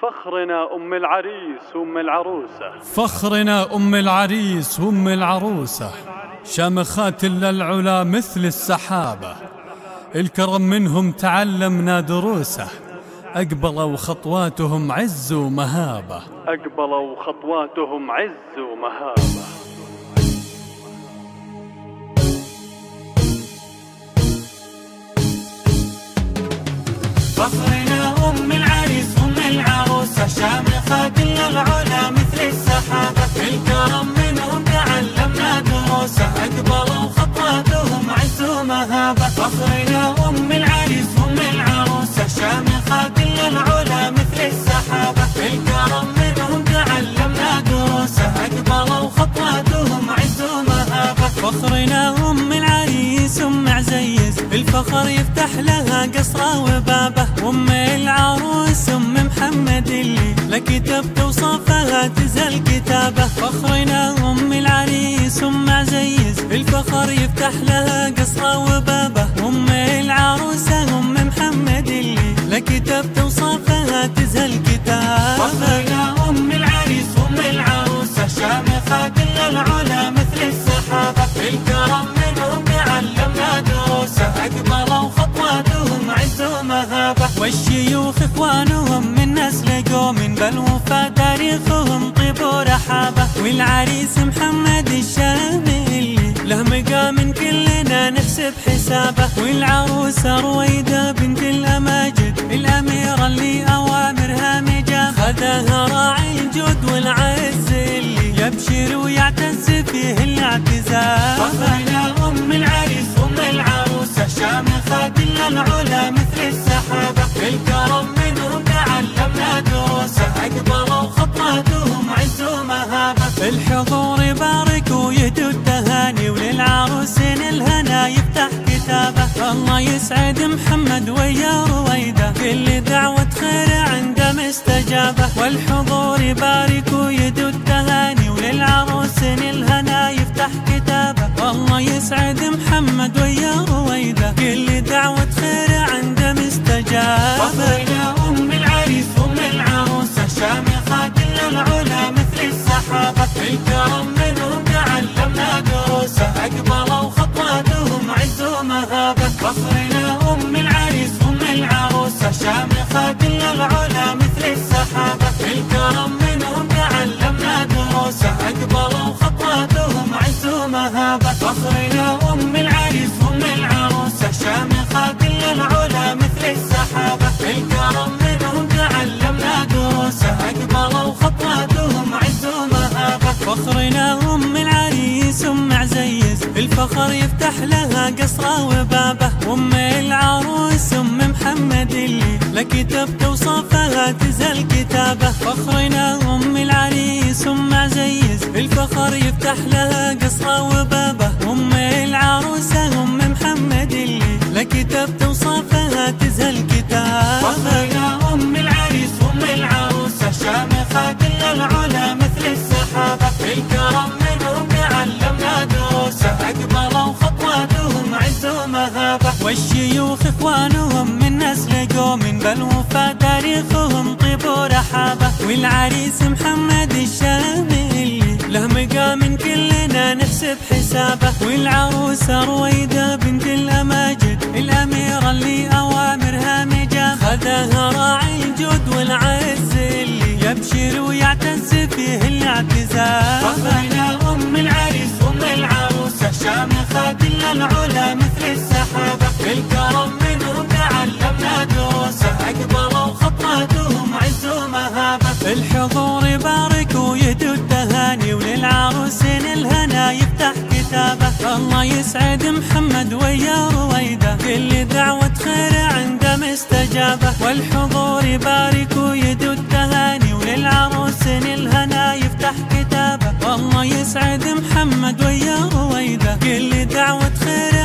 فخرنا أم العريس وأم العروسة، فخرنا أم العريس وأم العروسة، شامخات للعلا مثل السحابة، الكرم منهم تعلمنا دروسه، أقبلوا خطواتهم عز ومهابة، أقبلوا خطواتهم عز ومهابة. فخرنا أم العريس وأم العروسة، شامخات للعلا مثل السحابة، الكرم منهم تعلمنا دروسه، أقبلوا خطواتهم عز ومهابة. فخرنا أم العريس وأم العروسة، شامخات للعلا مثل السحابة، الكرم منهم تعلمنا دروسه، أقبلوا خطواتهم عز ومهابة. فخرنا أم العريس أم عزيز، الفخر يفتح لها قصره وبابه، وأم العروس أم محمد اللي لكتبت وصفها تزل كتابه. فخرنا أم العريس أم عزيز، الفخر يفتح لها قصره وبابه، وأم العروس أم محمد اللي لكتبت وصفها تزل كتابه. فخرنا أم العريس وأم العروسة، شامخات للعلا مثل السحابة، الكرم منهم تعلمنا دروسه، أقبلوا خطواتهم عز ومهابة. والشيوخ إخوانهم من نسل قوم، بل وفى تاريخهم طيب ورحابة. والعريس محمد الشامي له مقام كلنا نحسب حسابه، والعروسة رويدة بنت الأماجد، الأميرة اللي أوامرها مجابة، خذاها راعي الجود والعز اللي يبشر ويعتز فيه الاعتزاز. فخرنا أم العريس وأم العروسة، شامخات للعلا مثل السحابة، الكرم منهم تعلمنا دروسه، أقبلوا خطواتهم عز ومهابة. الحضور يبارك ويهدوا التهاني، وللعروسين الهنا يفتح كتابه. الله يسعد محمد ويا رويده، كل دعوة خير عنده مستجابة. والحضور يبارك ويهدوا التهاني، وللعروسين الهنا يفتح كتابه. الله يسعد محمد ويا رويده، كل دعوة خير عنده مستجابة. فخرنا أم العريس وأم العروسة، شامخات للعلا مثل السحابة، الكرم منهم تعلمنا دروسه، أقبلوا خطواتهم عز ومهابة. فخرنا أم العريس وأم العروسة، شامخات للعلا مثل السحابة، الكرم منهم تعلمنا دروسه، أقبلوا خطواتهم عز ومهابة. فخرنا أم العريس وأم العروسة، شامخات للعلا مثل السحابة، الكرم منهم تعلمنا دروسه، أقبلوا خطواتهم عز ومهابة. فخرنا أم العريس أم عزيز، الفخر يفتح لها قصره وبابه، وأم العروس أم محمد اللي لكتبت وصفها تزل كتابه. فخرنا أم العريس أم عزيز، الفخر يفتح لها قصره وبابه، وأم العروس أم محمد اللي لكتبت وصفها تزل كتابه. فخرنا أم العريس وأم العروسة، شامخات للعلا مثل السحابة، الكرم منهم تعلمنا دروسه، أقبلوا خطواتهم عز ومهابة. والشيوخ إخوانهم من نسل قوم، بل وفى تاريخهم طيب ورحابة. والعريس محمد الشامي له مقام كلنا نحسب حسابه، والعروسة رويدة بنت الأماجد، الأميرة اللي أوامرها مجابة، خذاها راعي الجود والعز اللي يبشر ويعتز فيه الاعتزاز. فخرنا أم العريس وأم العروسة، شامخات للعلا مثل السحابة، الكرم منهم تعلمنا دروسه، أقبلوا خطواتهم عز ومهابة. الحضور يبارك ويهدوا التهاني، وللعروسين الهنا يفتح كتابه. الله يسعد محمد ويا رويده، كل دعوة خير عنده مستجابة. والحضور يبارك ويهدوا التهاني، وللعروسين الهنا يفتح كتابه. الله يسعد محمد ويا رويده، كل دعوة خير